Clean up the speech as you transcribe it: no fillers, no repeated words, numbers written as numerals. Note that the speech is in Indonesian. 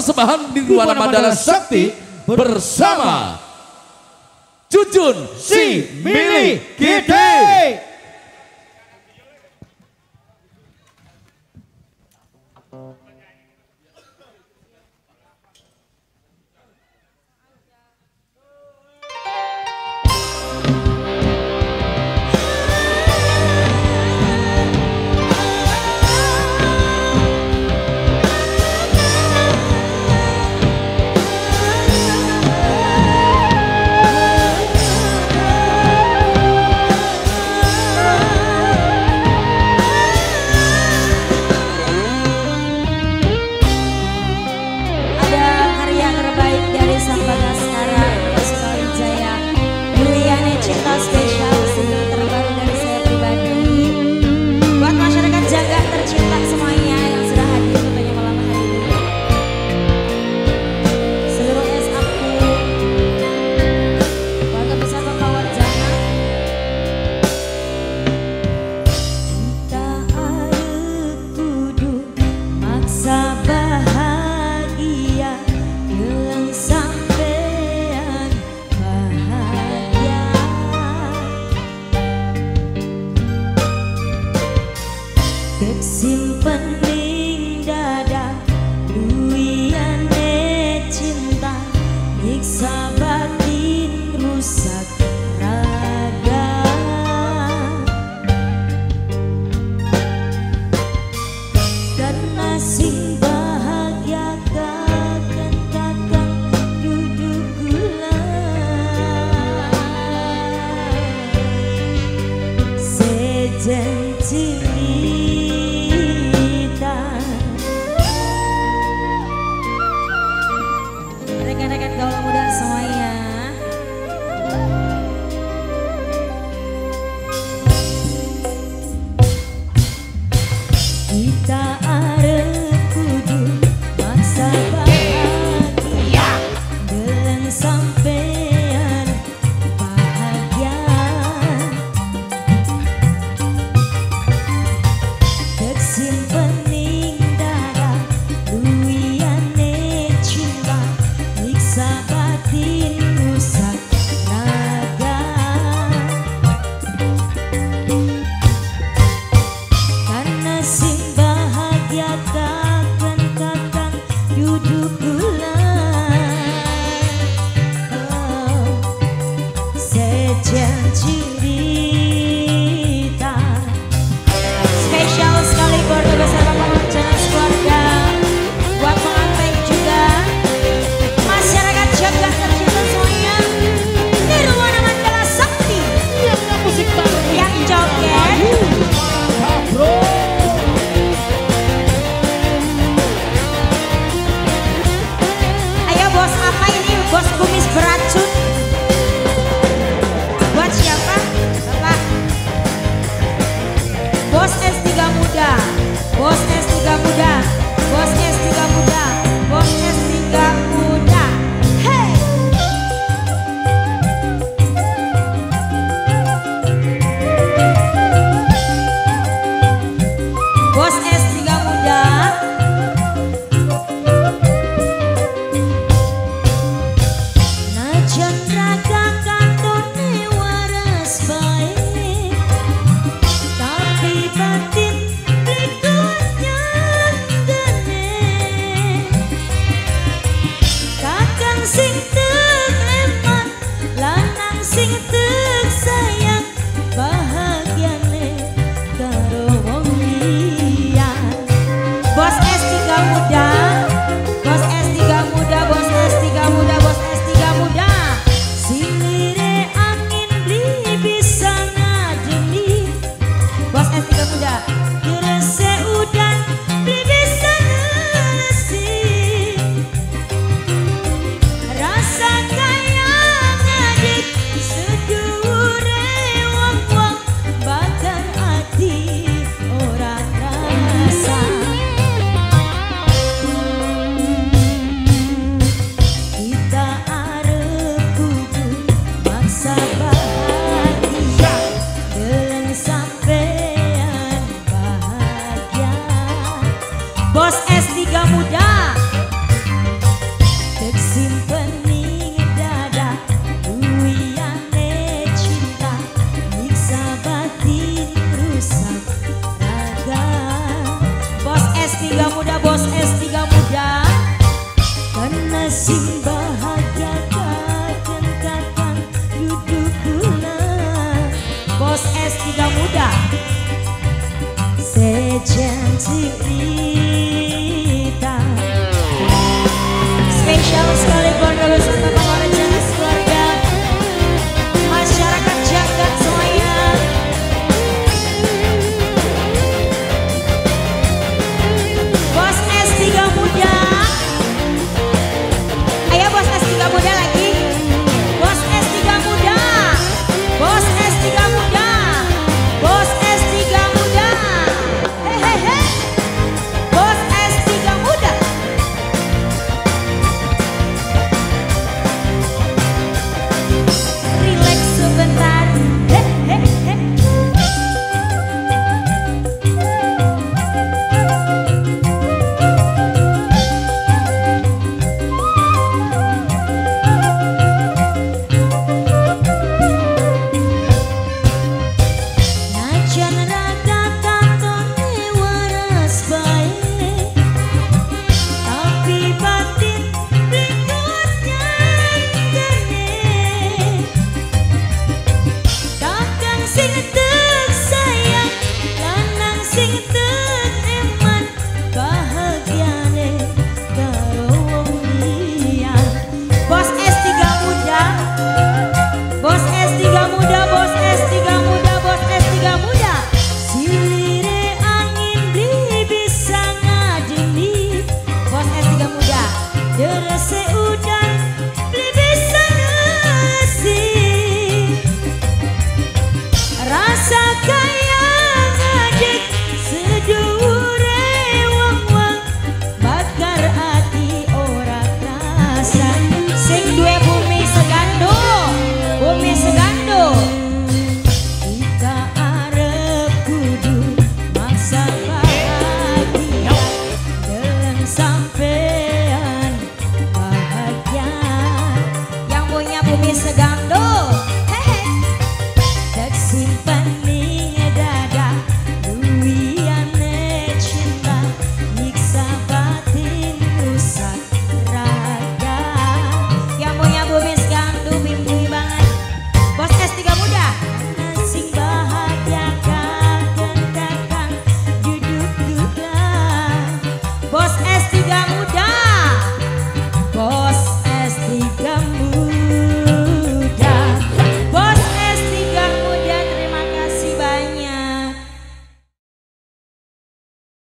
persembahan Nirwana Mandala Sakti bersama Jujun si Mili Gede. Simpening dada luiane cinta nyiksa batin rusak raga karena sing bahagia kakak duduk gula sejanji rekan-rekan gaula muda semuanya. Kita arep kudu maksa bahagia dengan sampean bahagia tersimpening dada luiane cinta batin rusak raga karena sing bahagia kakang duduk bulan sejanji cerita spesial sekali keluarga besar Bapak Lancana keluarga buat pengantin juga masyarakat jagat tercinta semuanya. Nirwana Mandala Sakti yang musik baru yang joget cerita. Spesial sekali keluarga besar Bapak Rencana Keluarga, masyarakat jagat semuanya. Bos S3 muda, ayo bos S3 muda lagi. Bos S3 muda, bos S3 muda, bos S3 muda. Hehehe, bos S3 muda. Relax sebentar. Hehehe. Najan raga katone waras bae, tapi batin berikutnya gede. Kakang sing teu sayang, lanang sing teu eman, bahagiane karo wong liya. Bos S3 muda, bos S3 muda, bos S3 muda, bos S3 muda. Silire angin di bisa ngadeni. Bos S3 muda.